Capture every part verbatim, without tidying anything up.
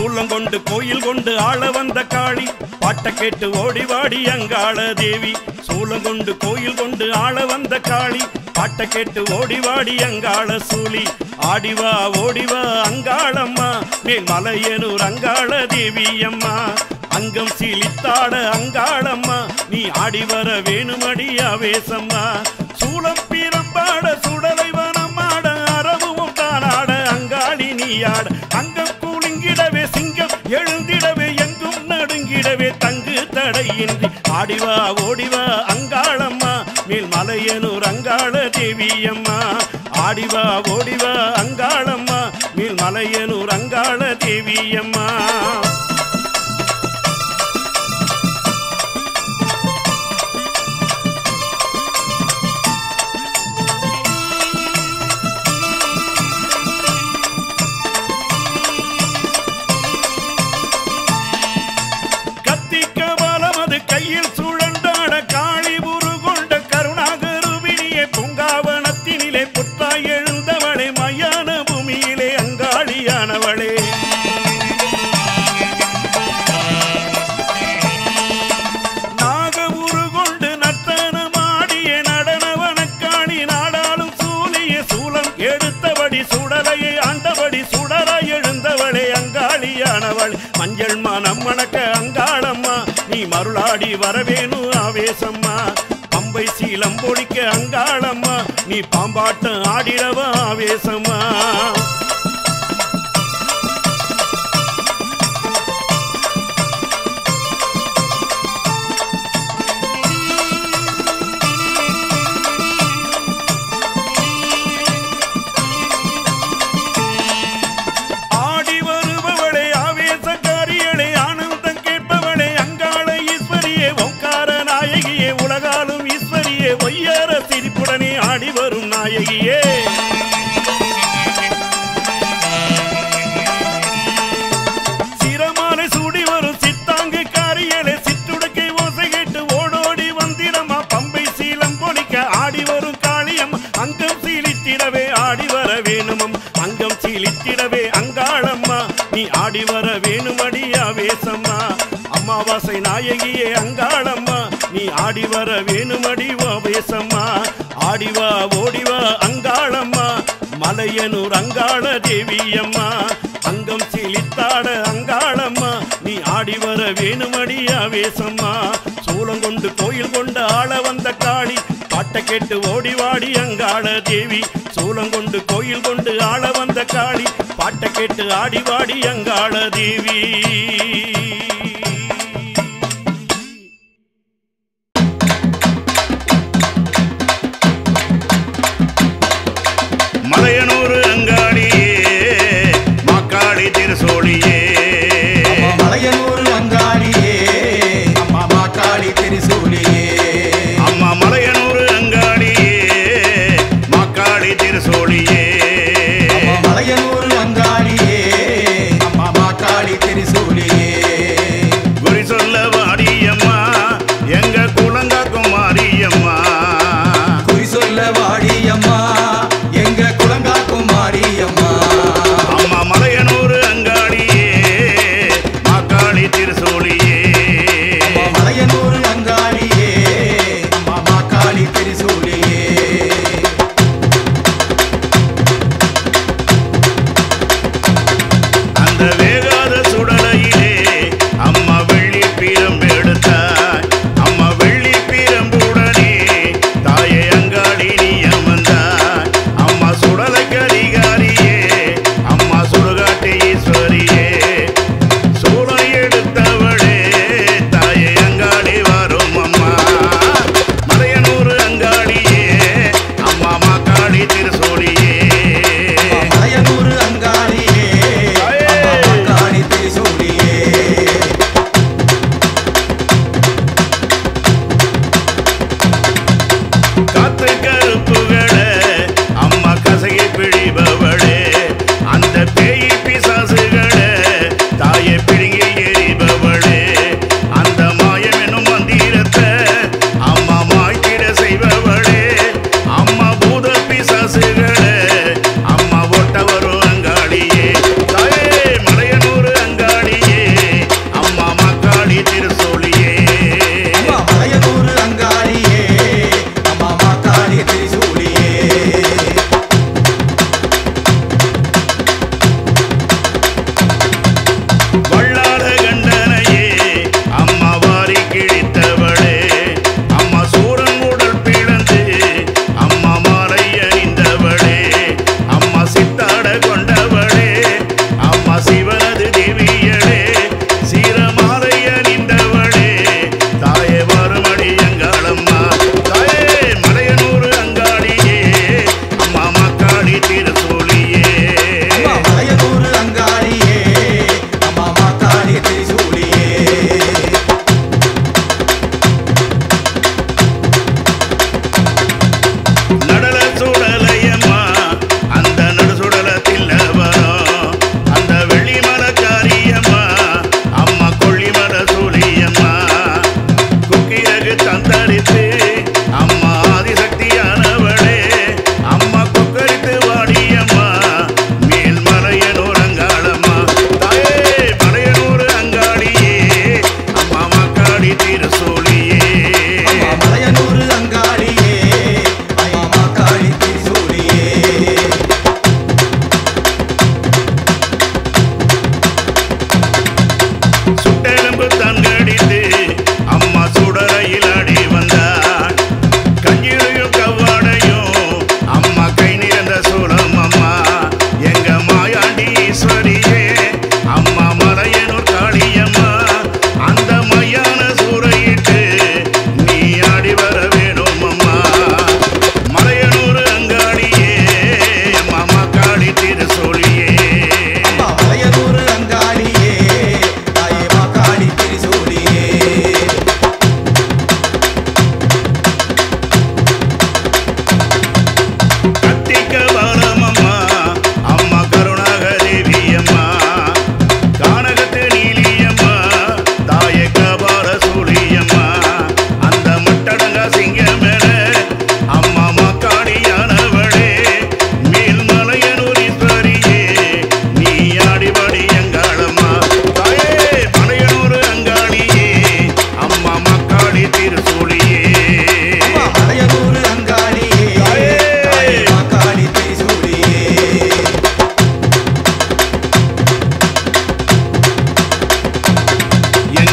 சூலங்கொண்டு கோயில் கொண்டு ஆள வந்த காளி பாட்ட கேட்டு ஓடி வாடி அங்காள தேவி சூலங்கொண்டு கோயில் கொண்டு ஆள வந்த காளி பாட்ட கேட்டு ஓடி வாடி அங்காள சூலி ஆடிவா ஓடிவா அங்காளம்மா மேல் மலையனூர் அங்காள தேவி அம்மா அங்கம் சீலித்தாட அங்காளம்மா நீ ஆடி வர வேணுமடி ஆவேசம்மா சூலம் பீரம்பாட சுடலை வனமாட அரவும் தானாட அங்காளி நீயாட அங்கம் கூலிங்கிடவே சிங்கம் எழுந்திடவே எங்கும் நடுங்கிடவே தங்கு தடையின்றி ஆடிவா ஓடிவா அங்காளம்மா மேல் மலையனூர் அங்காள தேவி அம்மா ஆடிவா ஓடிவா அங்காளம்மா மேல் மலையனூர் அங்காள தேவி அம்மா கையில் சுழண்டாட காளி உருகொண்ட கருணாகருவினியே பூங்காவனத்தினிலே புத்தாய் எழுந்தவளே மையான பூமியிலே அங்காளியானவளே நாக உருகொண்டு நர்த்தனமாடிய நடனவனக்காணி நாடாளும் சூலிய சூலம் எடுத்தபடி சுடலையை ஆண்டபடி சுடராய் எழுந்தவளே அங்காளியானவள் மஞ்சள் மனம் மணக்க அங்காளம்மா நீ மருளாடி வரவேணு ஆவேசம்மா பம்பை சீலம் பொழிக்க அங்காளம்மா நீ பாம்பாட்டம் ஆடிடவ ஆவேசம்மா ஒய்யார சிரிப்புடனே ஆடி வரும் நாயகியே சிரமாலை சூடி வரும் சித்தாங்கு காரியலே சித்துடுக்கை ஓசை கேட்டு ஓடோடி வந்திடமா பம்பை சீலம் பொழிக்க ஆடி வரும் காளியம் அங்கம் சீலித்திடவே ஆடி வர வேணுமம் அங்கம் சீலித்திடவே அங்காளம்மா நீ ஆடி வர வேணுமடி ஆவேசம்மா அமாவாசை நாயகியே அங்காளம்மா நீ ஆடி வர வேணுமடி ஆவேசம்மா ஆடிவா ஓடிவா அங்காளம்மா மலையனூர் அங்காள தேவி அம்மா அங்கம் சீலித்தாட அங்காளம்மா நீ ஆடி வர வேணுமடி ஆவேசம்மா சூலங்கொண்டு கோயில் கொண்டு ஆள வந்த காளி பாட்ட கேட்டு ஓடி வாடி அங்காள தேவி சூலங்கொண்டு கோயில் கொண்டு ஆள வந்த காளி பாட்ட கேட்டு ஆடி வாடி அங்காள தேவி மலையனூர் அங்காளியே மாக்காளி திருசோழியே மலையனூர் அங்காளியே அம்மா மாக்காளி திருசோழியே அம்மா மலையனூர் அங்காளியே மாக்காளி திருசோழியே மலையனூர் அங்காளியே அம்மா மாக்காளி திருசோழியே குறி சொல்ல வாடியம்மா எங்க குலங்காக்கும் மாரியம்மா குறி சொல்ல வாடியம்மா எங்க குலங்காக்கும் மாரியம்மா அம்மா மலையனூர் அங்காளியே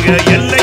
எங்க எல்ல